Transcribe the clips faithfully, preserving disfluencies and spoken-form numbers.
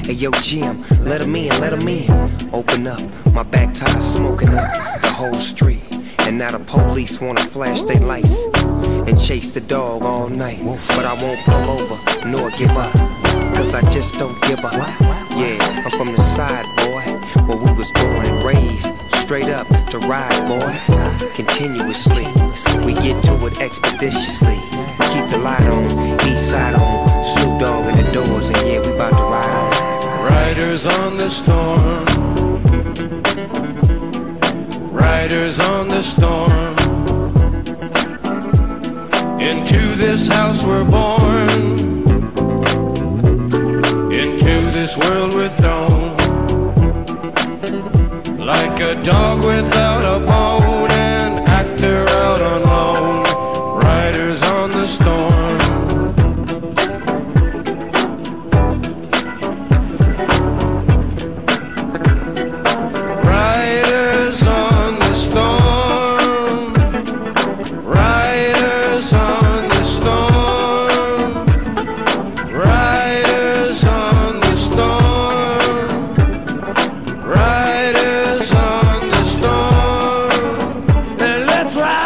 Hey yo Jim, let him in, let him in. Open up, my back tire smoking up the whole street. And now the police wanna flash their lights and chase the dog all night. But I won't pull over, nor give up, cause I just don't give up. Yeah, I'm from the side, boy, where we was born and raised. Straight up to ride, boys, continuously. We get to it expeditiously. Keep the light on, east side on. Snoop Dogg in the doors, and yeah, we about to ride on. Riders on the storm, riders on the storm. Into this house we're born, into this world we're thrown. Like a dog without a bone, an actor out on loan. Riders on the storm. Riders on the storm. Riders on the storm. Riders on the storm. Riders on the storm. And let's ride.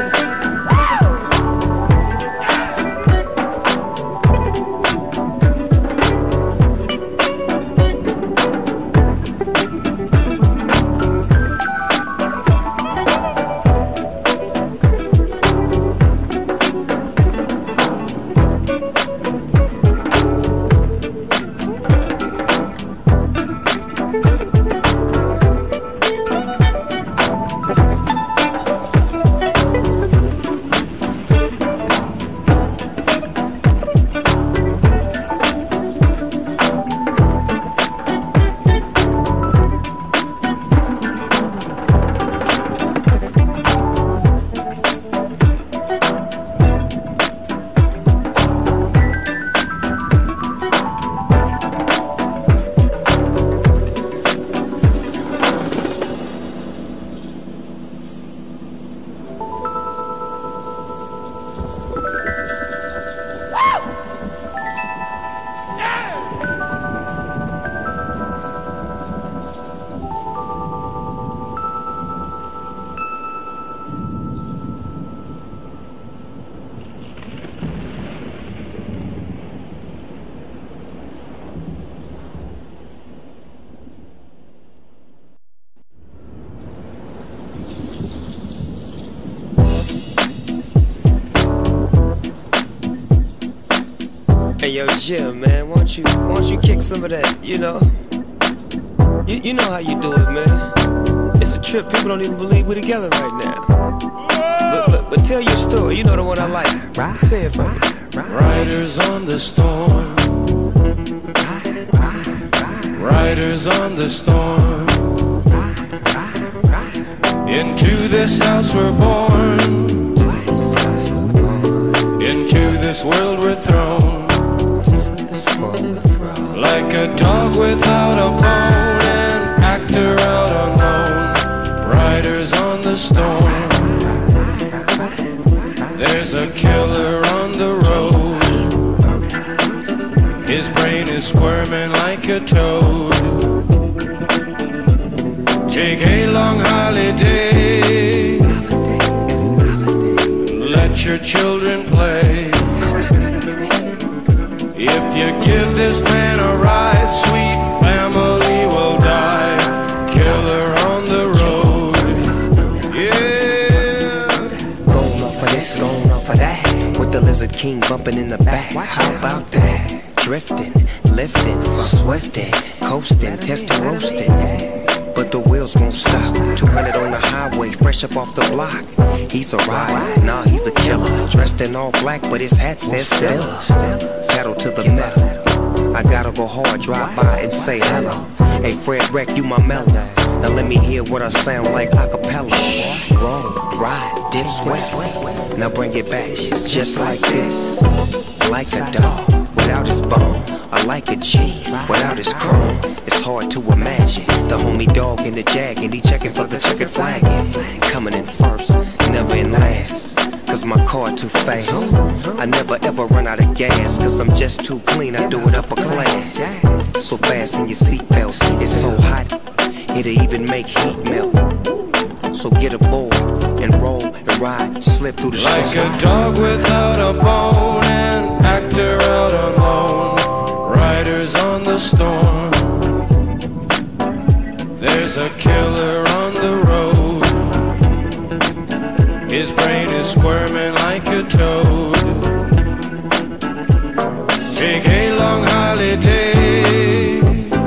Hey yo Jim, man, why don't you, why don't you kick some of that, you know? You, you know how you do it, man. It's a trip, people don't even believe we're together right now. But, but, but tell your story, you know the one I like. Say it for me. Riders on the storm. Riders on the storm. Into this house we're born, into this world we're thrown. Like a dog without a bone, an actor out unknown. Riders on the storm. There's a killer on the road. His brain is squirming like a toad. Take a long holiday. Let your children play. If you give this man a ride, sweet family will die. Killer on the road. Yeah. Going off of this, going off of that, with the Lizard King bumping in the back. How about that? Drifting, lifting, swifting, coasting, testing, roasting. But the wheels won't stop. two hundred on the highway, fresh up off the block. He's a rider, nah, he's a killer. Dressed in all black, but his hat says Stella. Pedal to the metal. I gotta go hard, drive by and say hello. Hey Fred Wreck, you my mellow. Now let me hear what I sound like a cappella. Roll, ride, dip, sweat. Now bring it back, just like this. Like a dog without his bone. I like a G without his chrome. It's hard to imagine the homie dog in the jag, and he checking for the checkered flag. Coming in first, never in last. cause my car too fast. I never ever run out of gas, cause I'm just too clean, I do it upper class. So fast in your seatbelts, it's so hot, it'll even make heat melt. So get aboard and roll and ride, slip through the storm. Like a dog without a bone, an actor out alone, riders on the storm. There's a killer on the road, his brain is squirming like a toad. Take a long holiday,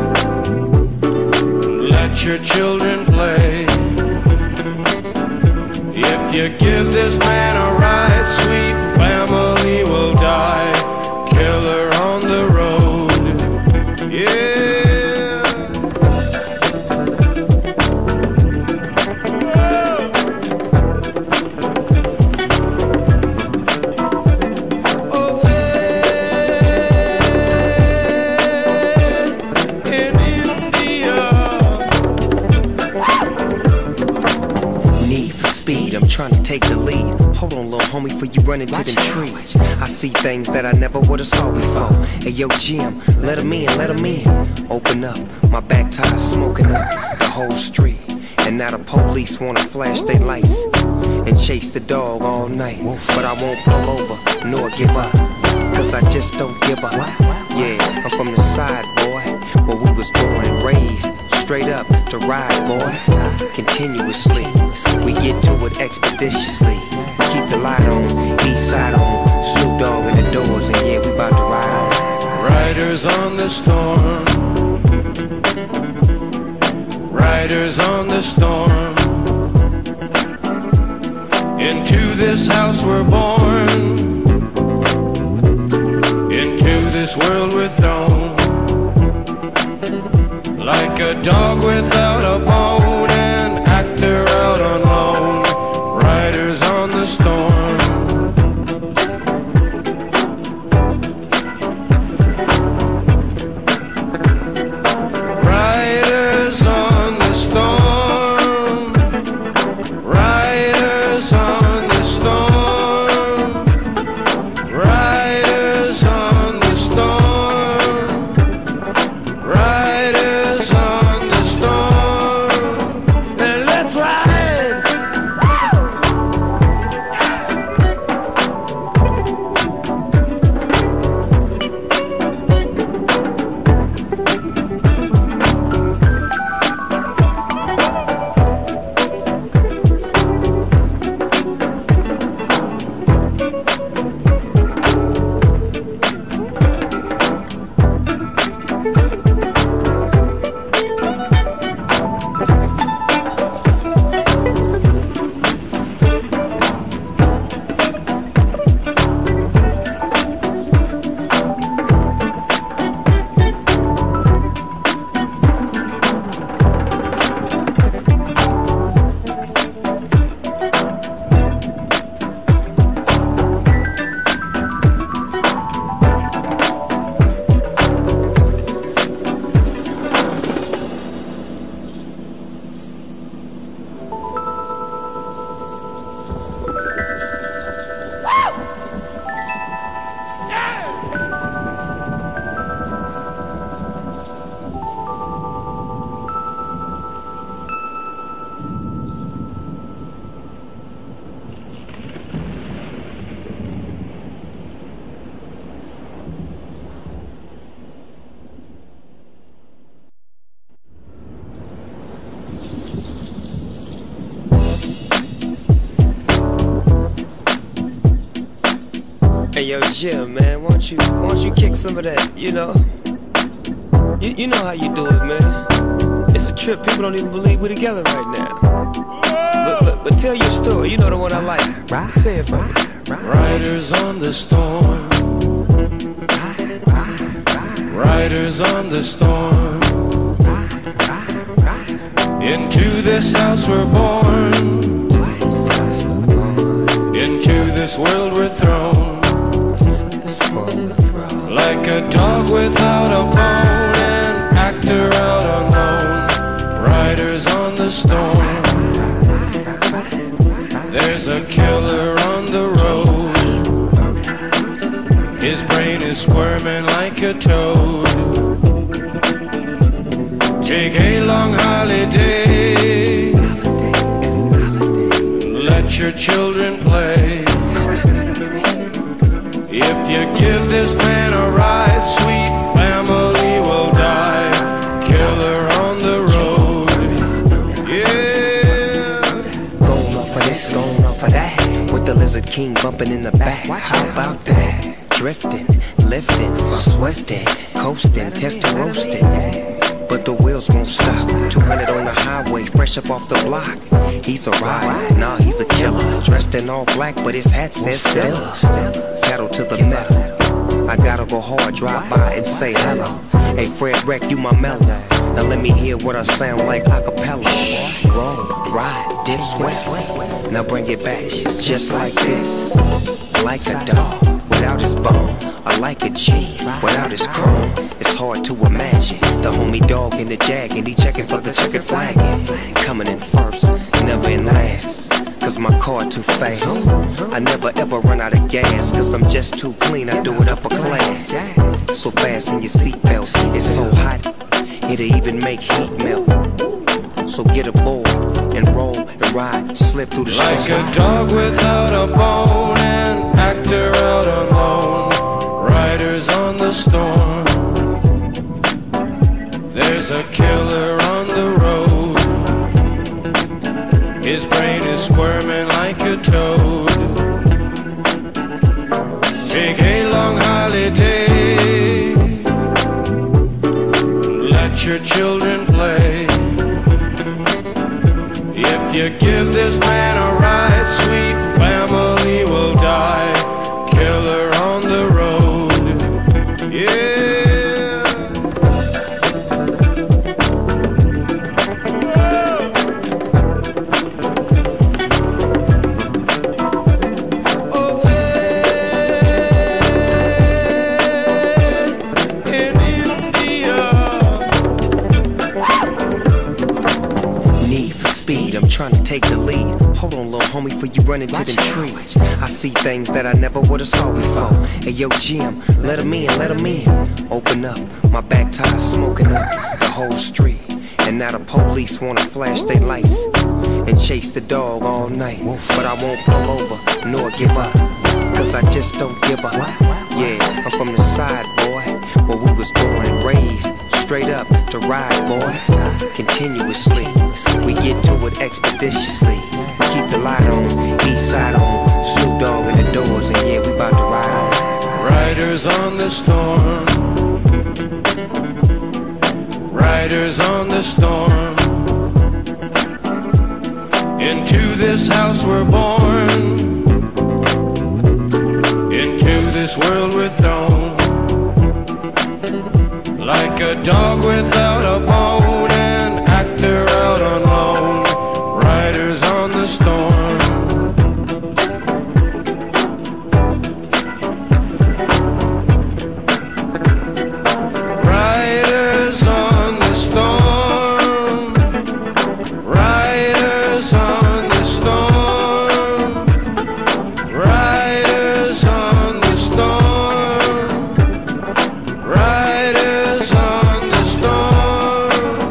let your children play. If you give this man a ride, sweet family will die. Killer on the road, yeah. I'm trying to take the lead. Hold on, little homie, before you run into them trees. I see things that I never would've saw before. Hey, yo, Jim, let 'em in, let 'em in. Open up, my back tire smoking up the whole street. And now the police wanna flash their lights and chase the dog all night. But I won't pull over, nor give up, cause I just don't give up. Yeah, I'm from the side, boy, where we was born and raised. Straight up to ride, boys, continuously. We get to it expeditiously. Keep the light on, east side on, Snoop Dogg in the doors, and yeah, we about to ride on. Riders on the storm, riders on the storm. Into this house we're born, into this world we're thrown. Like a dog without a bone, an actor out alone, riders on the storm. Riders on the storm, riders on the storm, riders on the storm, riders on the storm, and let's ride. Hey, yo, Jim, man, won't you, won't you kick some of that, you know? You, you know how you do it, man. It's a trip, people don't even believe we're together right now. But, but, but tell your story, you know the one I like. Say it for me. Riders on the storm, riders on the storm. Into this house we're born, into this world we're thrown. Like a dog without a bone, an actor out alone, riders on the storm. There's a killer on the road. a toad. Take a long holiday. Let your children play. If you give this man a ride, sweet family will die. Killer on the road. Yeah. Going off of this, going off of that, with the Lizard King bumping in the back. How about that? Drifting, lifting, swifting, coasting, testing, roasting. But the wheels won't stop. two hundred on the highway, fresh up off the block. He's a rider, nah, he's a killer. Dressed in all black, but his hat says Stella. Pedal to the metal. I gotta go hard, drive by and say hello. Hey Fred Wreck, you my mellow. Now let me hear what I sound like a cappella. Roll, ride, dip, sweat. Now bring it back, just like this. Like a dog without his bone. I like a G without his chrome. It's hard to imagine the homie dog in the jag, and he checking for the checkered flag. Coming in first, never in last, cause my car too fast. I never ever run out of gas, cause I'm just too clean, I do it upper class. So fast in your seatbelts, it's so hot, it'll even make heat melt. So get aboard and roll and ride, slip through the storm. Like a dog without a bone, an actor out alone, riders on the storm. There's a killer on the road. His brain is squirming like a toad. Take a long holiday. Let your children play. If you give this man a ride, sweet family will die. Killer on the road. Yeah. I'm trying to take the lead. Hold on, little homie, before you run into them trees. I see things that I never would've saw before. Hey, yo, Jim, let him in, let him in. Open up, my back tire smoking up the whole street. And now the police wanna flash their lights and chase the dog all night. But I won't pull over, nor give up, cause I just don't give up. Yeah, I'm from the side, boy, where we was born and raised. Straight up to ride, boys, continuously. We get to it expeditiously. Keep the light on, east side on. Snoop Dogg in the doors, and yeah, we about to ride on. Riders on the storm. Riders on the storm. Into this house we're born. Into this world we're thrown. Like a dog without a bone, an actor out on loan, riders on the storm. Riders on the storm. Riders on the storm. Riders on the storm. Riders on the storm.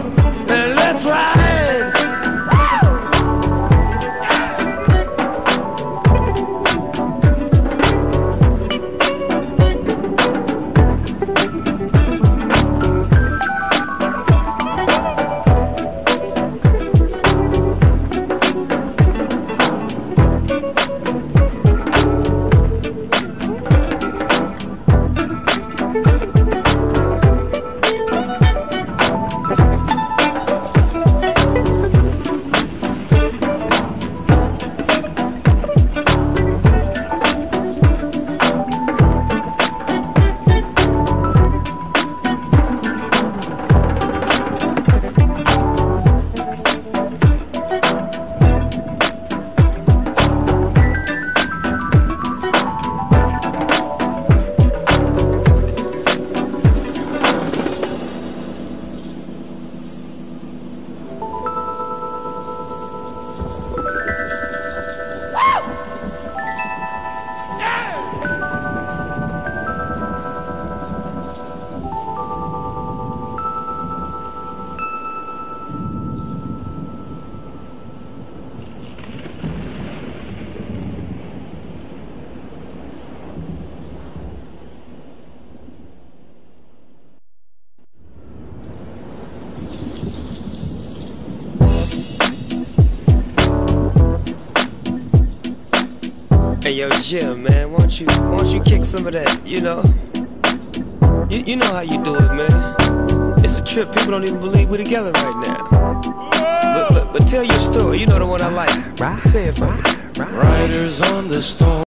Hey yo, Jim, man, won't you, won't you kick some of that, you know? You, you know how you do it, man. It's a trip, people don't even believe we're together right now. But, but, but tell your story, you know the one I like. Say it for me. Riders on the storm.